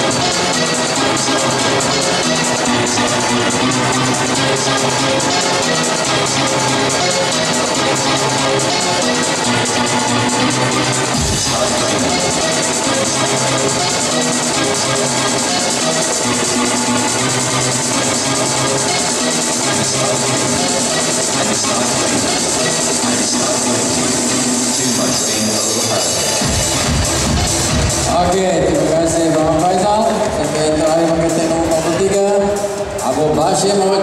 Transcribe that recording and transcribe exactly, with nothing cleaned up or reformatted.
Okey, terima kasih Bang Faizal. Sampai terakhir pakai teknologi nomor tiga, Abu Bashir